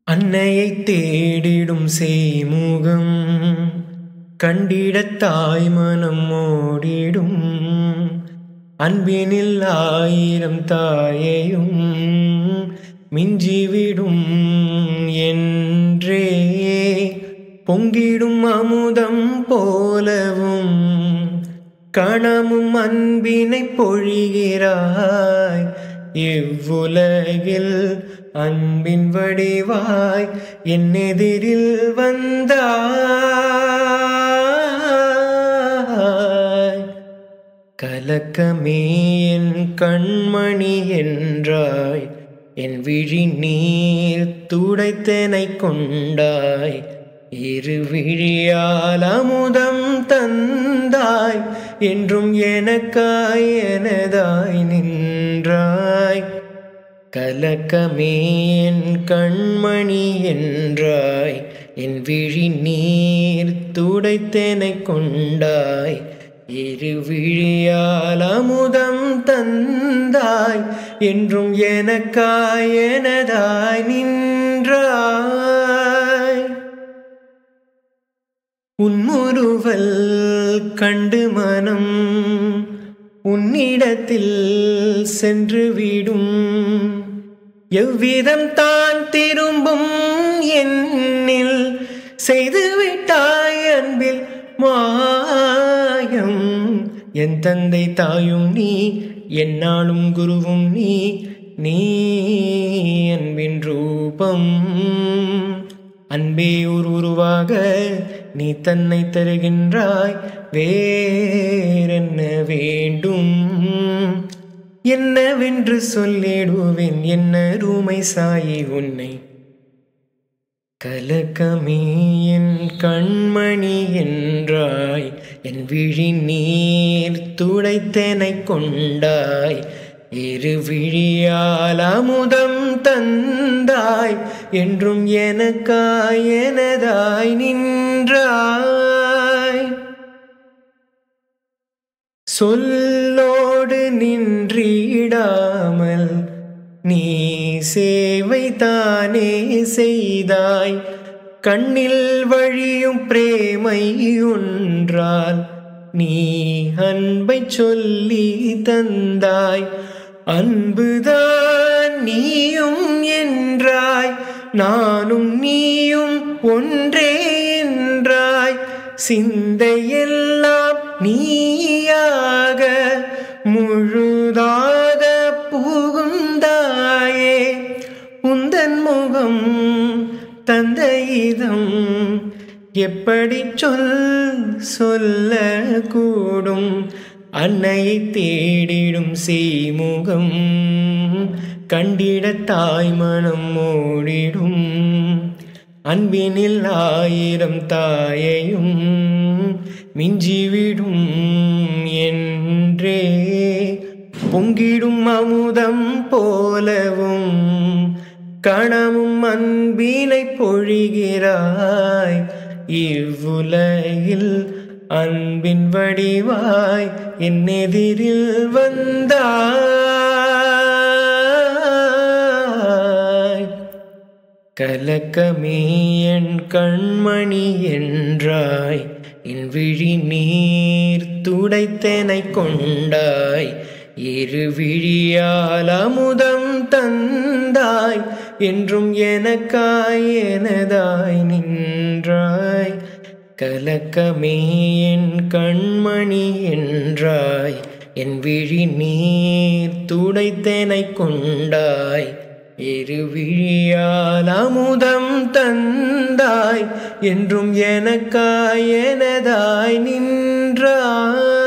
அன்னையை தேடிடும் செய்முகம் கண்டிடத் தாய் மனம் ஓடிடும். அன்பினில் ஆயிரம் தாயையும் மிஞ்சிவிடும் என்றே பொங்கிடும் அமுதம் போலவும் கணமும் அன்பினை பொழிகிறாய். இவ்வுலகில் அன்பின் வடிவாய் என் எதிரில் வந்தாய். கலக்கமே என் கண்மணி என்றாய், என் விழி நீர் துடைத்தனை கொண்டாய். இரு விழியால் அமுதம் தந்தாய், என்றும் எனக்காய் எனதாய் நின்றாய். கலக்கமே என் கண்மணி என்றாய், என் விழி நீர் துடைத்தனை கொண்டாய். இரு விழியால் அமுதம் தந்தாய், என்றும் எனக்காய் எனதாய் நின்றாய். உன்முறுவல் கண்டு மனம் உன்னிடத்தில் சென்று விடும். எவ்விதம் தான் திரும்பும் என்னில் செய்துவிட்டாய் அன்பில் மாயம். என் தந்தை தாயும் நீ, என்னாலும் குருவும் நீ. நீ அன்பின் ரூபம், அன்பே உருவாக நீ தன்னை தருகின்றாய். வேறென்ன வேண்டும், என்னவென்று சொல்லிடுவேன் என்ன ரூமை சாயி உன்னை. கலக்கமே என் கண்மணி என்றாய், என் விழி நீர் துடைத்தனை கொண்டாய். இரு விழியால் அமுதம் தந்தாய், என்றும் எனக்காய் எனதாய் நின்றாய். சொல்லோடு நின்றிடாமல் நீ சேவை தானே செய்தாய். கண்ணில் வழியும் பிரேமை ஒன்றால் நீ அன்பை சொல்லி தந்தாய். அன்புதான் நீயும் என்றாய், நானும் நீயும் ஒன்றே என்றாய். சிந்தையெல்லாம் நீயாக முழுதாக புகுந்தாயே. உந்தன் முகம் தந்த இதம் எப்படி சொல்லக்கூடும். அன்னையை தேடிடும் செய்முகம் கண்டிட தாய் மனம் ஓடிடும். அன்பினில் ஆயிரம் தாயையும் மிஞ்சிவிடும் என்றே பொங்கிடும் அமுதம் போலவும் கணமும் அன்பினை பொழிகிறாய். இவ்வுலகில் அன்பின் வடிவாய் என் எதிரில் வந்தாய். கலக்கமே என் கண்மணி என்றாய், என் விழி நீர் துடைத்தனை கொண்டாய். இரு விழியால் அமுதம் தந்தாய், என்றும் எனக்காய் எனதாய் நின்றாய். கலக்கமே என் கண்மணி என்றாய், என் விழி நீர் துடைத்தனை கொண்டாய். இரு விழியால் அமுதம் தந்தாய், என்றும் எனக்காய் எனதாய் நின்றாய்.